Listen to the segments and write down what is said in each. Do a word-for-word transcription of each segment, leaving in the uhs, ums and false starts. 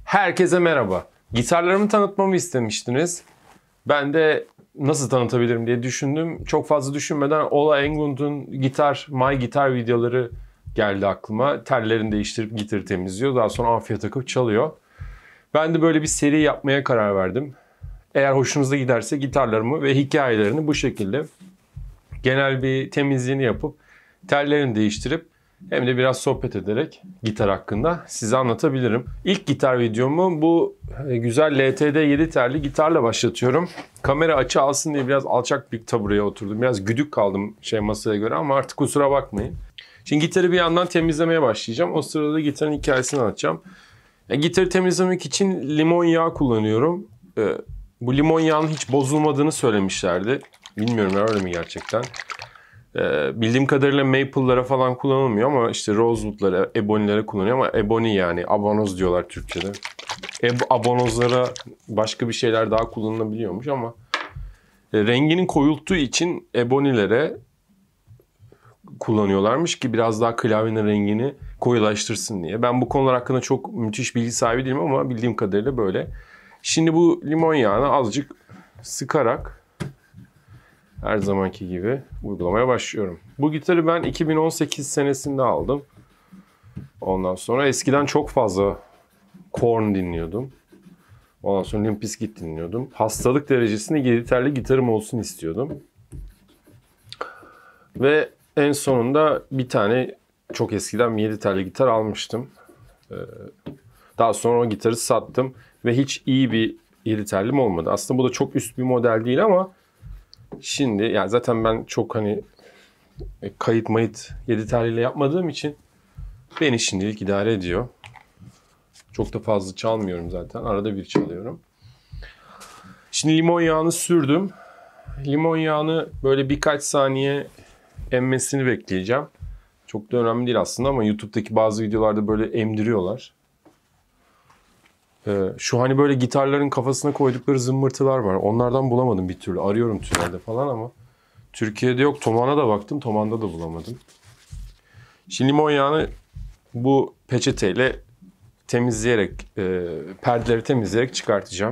Herkese merhaba. Gitarlarımı tanıtmamı istemiştiniz. Ben de nasıl tanıtabilirim diye düşündüm. Çok fazla düşünmeden Ola Englund'un gitar, My Guitar videoları geldi aklıma. Tellerini değiştirip gitarı temizliyor. Daha sonra amfiye takıp çalıyor. Ben de böyle bir seri yapmaya karar verdim. Eğer hoşunuza giderse gitarlarımı ve hikayelerini bu şekilde genel bir temizliğini yapıp tellerini değiştirip hem de biraz sohbet ederek gitar hakkında size anlatabilirim. İlk gitar videomu bu güzel L T D yedi telli gitarla başlatıyorum. Kamera açı alsın diye biraz alçak bir tabureye oturdum. Biraz güdük kaldım şey masaya göre ama artık kusura bakmayın. Şimdi gitarı bir yandan temizlemeye başlayacağım. O sırada gitarın hikayesini anlatacağım. E, gitarı temizlemek için limon yağı kullanıyorum. E, bu limon yağının hiç bozulmadığını söylemişlerdi. Bilmiyorum öyle mi gerçekten. Ee, bildiğim kadarıyla maple'lara falan kullanılmıyor ama işte rosewood'lara, ebonilere kullanıyor ama ebony yani abonoz diyorlar Türkçe'de. Eb abonozlara başka bir şeyler daha kullanılabiliyormuş ama e, renginin koyulttuğu için ebonilere kullanıyorlarmış ki biraz daha klavyenin rengini koyulaştırsın diye. Ben bu konular hakkında çok müthiş bilgi sahibi değilim ama bildiğim kadarıyla böyle. Şimdi bu limon yağını azıcık sıkarak her zamanki gibi uygulamaya başlıyorum. Bu gitarı ben iki bin on sekiz senesinde aldım. Ondan sonra eskiden çok fazla Korn dinliyordum. Ondan sonra Limp Bizkit dinliyordum. Hastalık derecesinde yedi telli gitarım olsun istiyordum. Ve en sonunda bir tane çok eskiden yedi telli gitar almıştım. Daha sonra o gitarı sattım ve hiç iyi bir yedi tellim olmadı. Aslında bu da çok üst bir model değil ama şimdi yani zaten ben çok hani kayıt mayıt yedi telliyle yapmadığım için beni şimdilik idare ediyor. Çok da fazla çalmıyorum zaten. Arada bir çalıyorum. Şimdi limon yağını sürdüm. Limon yağını böyle birkaç saniye emmesini bekleyeceğim. Çok da önemli değil aslında ama YouTube'daki bazı videolarda böyle emdiriyorlar. Ee, şu hani böyle gitarların kafasına koydukları zımbırtılar var. Onlardan bulamadım bir türlü. Arıyorum tünelde falan ama Türkiye'de yok. Toman'a da baktım. Toman'da da bulamadım. Şimdi limon yağını bu peçeteyle temizleyerek, e, perdeleri temizleyerek çıkartacağım.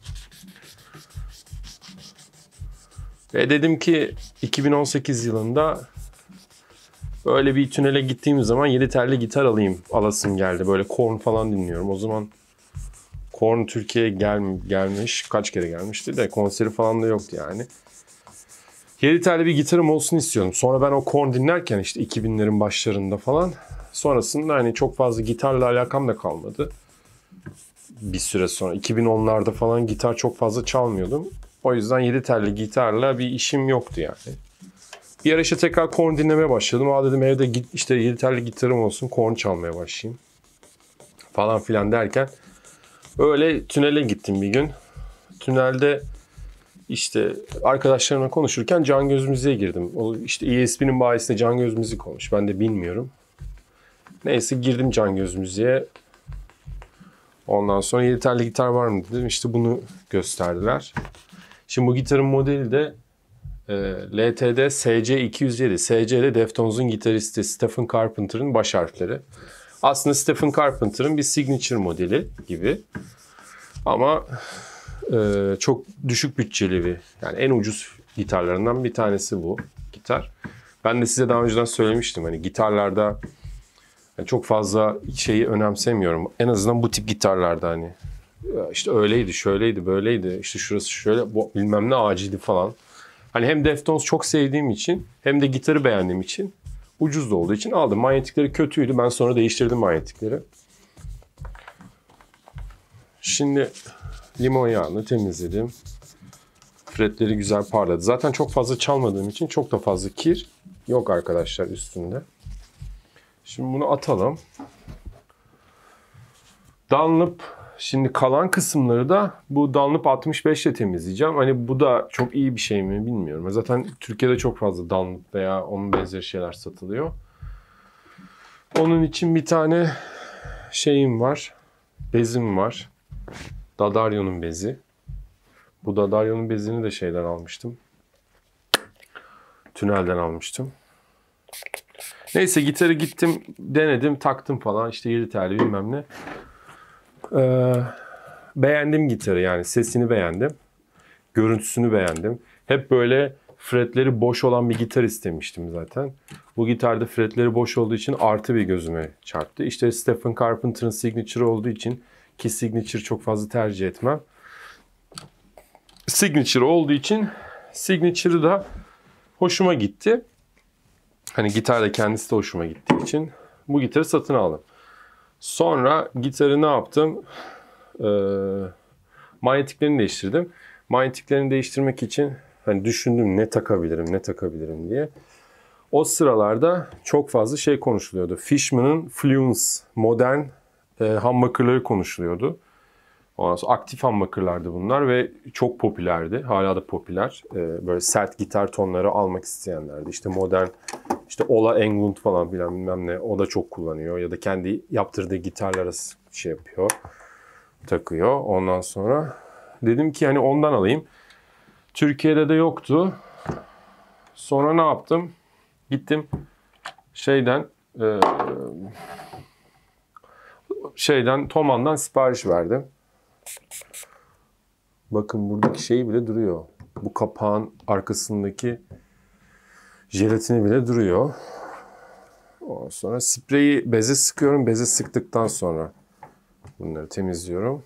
Ve dedim ki iki bin on sekiz yılında böyle bir tünele gittiğim zaman yedi telli gitar alayım. Alasım geldi. Böyle Korn falan dinliyorum. O zaman Korn Türkiye'ye gel, gelmiş. Kaç kere gelmişti de konseri falan da yoktu yani. yedi telli bir gitarım olsun istiyorum. Sonra ben o Korn dinlerken işte iki binlerin başlarında falan. Sonrasında hani çok fazla gitarla alakam da kalmadı. Bir süre sonra iki bin onlarda falan gitar çok fazla çalmıyordum. O yüzden yedi telli gitarla bir işim yoktu yani. Bir ara işte tekrar Korn dinlemeye başladım. Aa dedim evde işte yedi telli gitarım olsun, Korn çalmaya başlayayım. Falan filan derken öyle tünele gittim bir gün. Tünelde işte arkadaşlarımla konuşurken Can Göz Müziğe girdim. O işte E S P'nin bayisinde Can Göz Müzik olmuş. Ben de bilmiyorum. Neyse girdim Can Göz Müziğe. Ondan sonra yedi telli gitar var mı dedim. İşte bunu gösterdiler. Şimdi bu gitarın modeli de e, L T D S C iki yüz yedi. S C de Deftones'un gitaristi Stephen Carpenter'ın baş harfleri. Aslında Stephen Carpenter'ın bir signature modeli gibi. Ama e, çok düşük bütçeli bir, yani en ucuz gitarlarından bir tanesi bu gitar. Ben de size daha önceden söylemiştim hani gitarlarda yani çok fazla şeyi önemsemiyorum. En azından bu tip gitarlarda hani işte öyleydi, şöyleydi, böyleydi, işte şurası şöyle, bu bilmem ne acildi falan. Hani hem Deftones çok sevdiğim için hem de gitarı beğendiğim için ucuz da olduğu için aldım. Manyetikleri kötüydü. Ben sonra değiştirdim manyetikleri. Şimdi limon yağını temizledim. Fretleri güzel parladı. Zaten çok fazla çalmadığım için çok da fazla kir yok arkadaşlar üstünde. Şimdi bunu atalım. Dunlop, şimdi kalan kısımları da bu Dunlop altmış beş ile temizleyeceğim. Hani bu da çok iyi bir şey mi bilmiyorum. Zaten Türkiye'de çok fazla Dunlop veya onun benzeri şeyler satılıyor. Onun için bir tane şeyim var. Bezim var. Dadario'nun bezi. Bu Dadario'nun bezini de şeyden almıştım. Tünelden almıştım. Neyse gitarı gittim, denedim, taktım falan. İşte yedi telli bilmem ne. Ee, beğendim gitarı, yani sesini beğendim. Görüntüsünü beğendim. Hep böyle fretleri boş olan bir gitar istemiştim zaten. Bu gitarda fretleri boş olduğu için artı bir gözüme çarptı. İşte Stephen Carpenter'ın Signature olduğu için, ki Signature çok fazla tercih etmem. Signature olduğu için Signature'ı da hoşuma gitti. Hani gitar da kendisi de hoşuma gittiği için bu gitarı satın aldım. Sonra gitarı ne yaptım? Ee, manyetiklerini değiştirdim. Manyetiklerini değiştirmek için hani düşündüm ne takabilirim, ne takabilirim diye. O sıralarda çok fazla şey konuşuluyordu. Fishman'ın Fluence modern e, humbucker'ları konuşuluyordu. Ondan sonra aktif humbucker'lardı bunlar ve çok popülerdi. Hala da popüler. E, böyle sert gitar tonları almak isteyenlerdi. İşte modern, işte Ola Englund falan filan bilmem ne. O da çok kullanıyor. Ya da kendi yaptırdığı gitarlara şey yapıyor. Takıyor. Ondan sonra dedim ki hani ondan alayım. Türkiye'de de yoktu. Sonra ne yaptım? Gittim şeyden e, şeyden Thoman'dan sipariş verdim. Bakın buradaki şey bile duruyor. Bu kapağın arkasındaki jelatini bile duruyor. Ondan sonra spreyi beze sıkıyorum. Beze sıktıktan sonra bunları temizliyorum.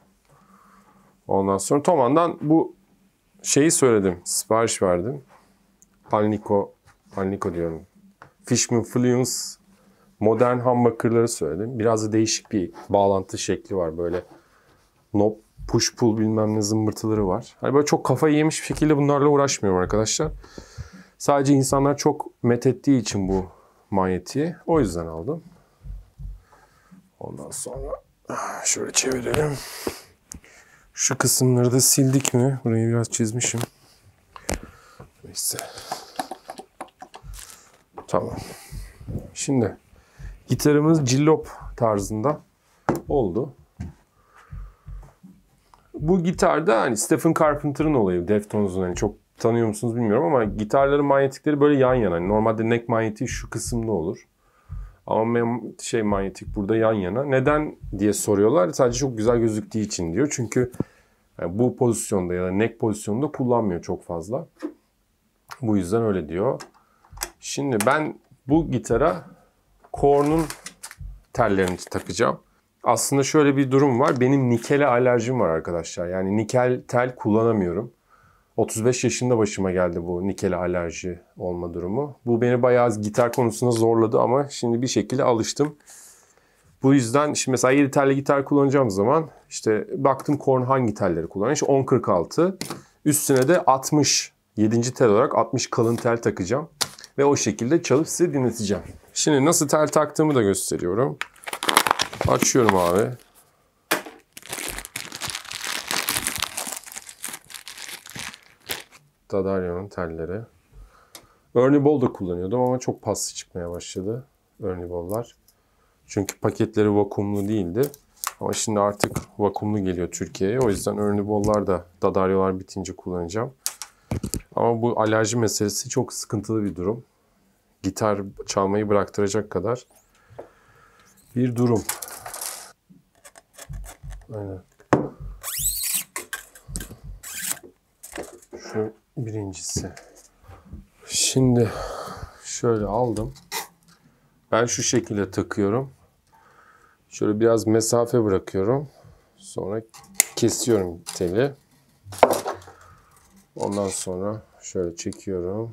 Ondan sonra Thoman'dan bu şeyi söyledim. Sipariş verdim. Alnico, Alnico diyorum. Fishman Fluence modern humbucker'ları söyledim. Biraz da değişik bir bağlantı şekli var. Böyle knob, push pull bilmem ne zımbırtıları var. Hani böyle çok kafayı yemiş bir şekilde bunlarla uğraşmıyorum arkadaşlar. Sadece insanlar çok methettiği için bu manyetiği. O yüzden aldım. Ondan sonra şöyle çevirelim. Şu kısımları da sildik mi? Burayı biraz çizmişim. Neyse. Tamam. Şimdi gitarımız cillop tarzında oldu. Bu gitarda hani Stephen Carpenter'ın olayı, Deftones'un, hani çok tanıyor musunuz bilmiyorum ama gitarların manyetikleri böyle yan yana. Yani normalde neck manyetiği şu kısımda olur. Ama benim şey manyetik burada yan yana. Neden diye soruyorlar. Sadece çok güzel gözüktüğü için diyor. Çünkü yani bu pozisyonda ya da neck pozisyonunda kullanmıyor çok fazla. Bu yüzden öyle diyor. Şimdi ben bu gitara Korn'un tellerini takacağım. Aslında şöyle bir durum var. Benim nikele alerjim var arkadaşlar. Yani nikel tel kullanamıyorum. otuz beş yaşında başıma geldi bu nikele alerji olma durumu. Bu beni bayağı gitar konusunda zorladı ama şimdi bir şekilde alıştım. Bu yüzden şimdi mesela yedi telli gitar kullanacağım zaman işte baktım Korn hangi telleri kullanıyor. İşte on kırk altı. Üstüne de altmış. yedinci tel olarak altmış kalın tel takacağım. Ve o şekilde çalıp size dinleteceğim. Şimdi nasıl tel taktığımı da gösteriyorum. Açıyorum abi. Dadario'nun telleri. Ernie Ball da kullanıyordum ama çok paslı çıkmaya başladı Ernie Ball'lar. Çünkü paketleri vakumlu değildi. Ama şimdi artık vakumlu geliyor Türkiye'ye. O yüzden Ernie Ball'lar da Dadario'lar bitince kullanacağım. Ama bu alerji meselesi çok sıkıntılı bir durum. Gitar çalmayı bıraktıracak kadar bir durum. Aynen. Şu birincisi. Şimdi şöyle aldım. Ben şu şekilde takıyorum. Şöyle biraz mesafe bırakıyorum. Sonra kesiyorum teli. Ondan sonra şöyle çekiyorum.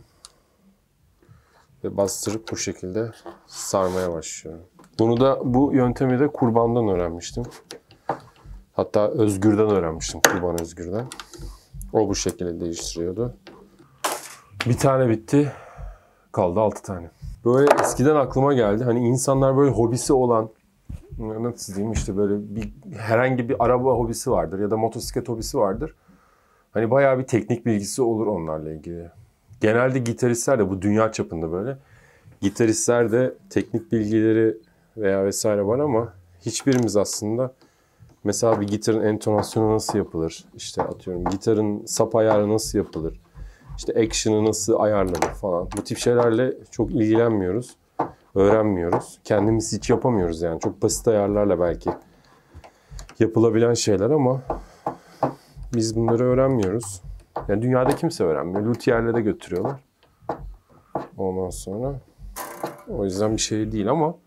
Ve bastırıp bu şekilde sarmaya başlıyorum. Bunu da, bu yöntemi de Kurban'dan öğrenmiştim. Hatta Özgür'den öğrenmiştim. Kurban Özgür'den. O bu şekilde değiştiriyordu. Bir tane bitti. Kaldı altı tane. Böyle eskiden aklıma geldi. Hani insanlar böyle hobisi olan, nasıl diyeyim, işte böyle bir herhangi bir araba hobisi vardır ya da motosiklet hobisi vardır. Hani bayağı bir teknik bilgisi olur onlarla ilgili. Genelde gitaristler de bu dünya çapında böyle. Gitaristler de teknik bilgileri veya vesaire var ama hiçbirimiz aslında mesela bir gitarın entonasyonu nasıl yapılır? İşte atıyorum gitarın sap ayarı nasıl yapılır? İşte action'ı nasıl ayarlanır falan. Bu tip şeylerle çok ilgilenmiyoruz. Öğrenmiyoruz. Kendimiz hiç yapamıyoruz yani. Çok basit ayarlarla belki yapılabilen şeyler ama biz bunları öğrenmiyoruz. Yani dünyada kimse öğrenmiyor. Luthier'lere götürüyorlar. Ondan sonra o yüzden bir şey değil ama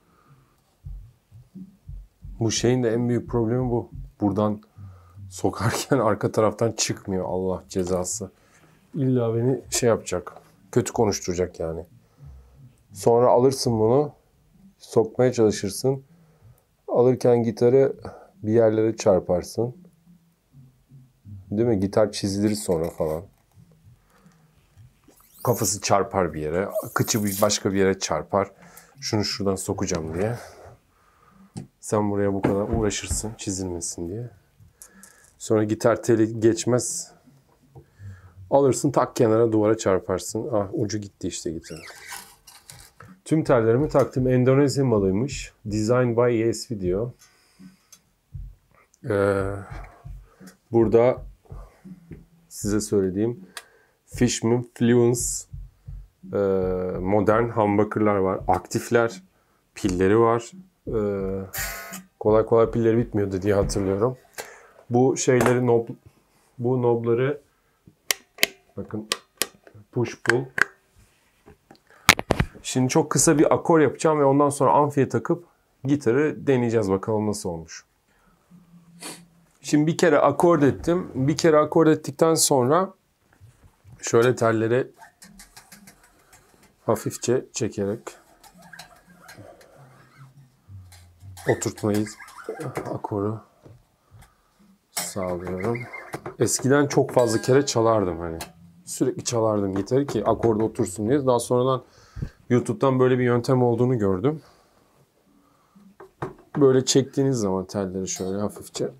bu şeyin de en büyük problemi bu. Buradan sokarken arka taraftan çıkmıyor, Allah cezası. İlla beni şey yapacak. Kötü konuşturacak yani. Sonra alırsın bunu, sokmaya çalışırsın. Alırken gitarı bir yerlere çarparsın. Değil mi? Gitar çizilir sonra falan. Kafası çarpar bir yere. Kıçı başka bir yere çarpar. Şunu şuradan sokacağım diye. Sen buraya bu kadar uğraşırsın çizilmesin diye. Sonra gitar teli geçmez. Alırsın tak kenara duvara çarparsın. Ah ucu gitti işte gitar. Tüm tellerimi taktım. Endonezya malıymış. Design by E S V diyor. Ee, burada size söylediğim Fishman Fluence e, modern humbucker'lar var. Aktifler, pilleri var. Ee, kolay kolay pilleri bitmiyordu diye hatırlıyorum. Bu şeyleri knob, bu knobları bakın push pull. Şimdi çok kısa bir akor yapacağım ve ondan sonra amfiye takıp gitarı deneyeceğiz bakalım nasıl olmuş. Şimdi bir kere akord ettim. Bir kere akord ettikten sonra şöyle telleri hafifçe çekerek oturtmayı, akoru sağlıyorum. Eskiden çok fazla kere çalardım hani. Sürekli çalardım gitarı ki akorda otursun diye. Daha sonradan YouTube'dan böyle bir yöntem olduğunu gördüm. Böyle çektiğiniz zaman telleri şöyle hafifçe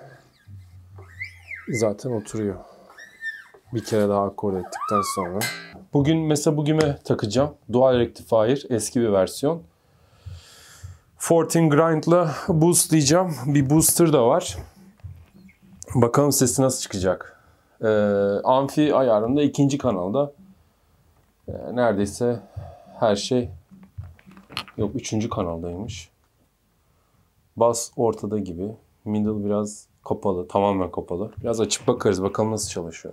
zaten oturuyor. Bir kere daha akord ettikten sonra. Bugün mesela bugüne takacağım. Dual Rectifier eski bir versiyon. fourteen grind'la boostlayacağım. Bir booster da var. Bakalım sesi nasıl çıkacak. Ee, amfi ayarında ikinci kanalda. Ee, neredeyse her şey yok üçüncü kanaldaymış. Bas ortada gibi. Middle biraz kapalı. Tamamen kapalı. Biraz açıp bakarız. Bakalım nasıl çalışıyor.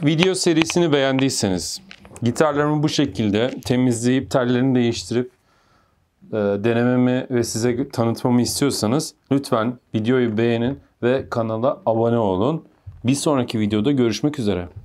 Video serisini beğendiyseniz, gitarlarımı bu şekilde temizleyip tellerini değiştirip e, denememi ve size tanıtmamı istiyorsanız lütfen videoyu beğenin ve kanala abone olun. Bir sonraki videoda görüşmek üzere.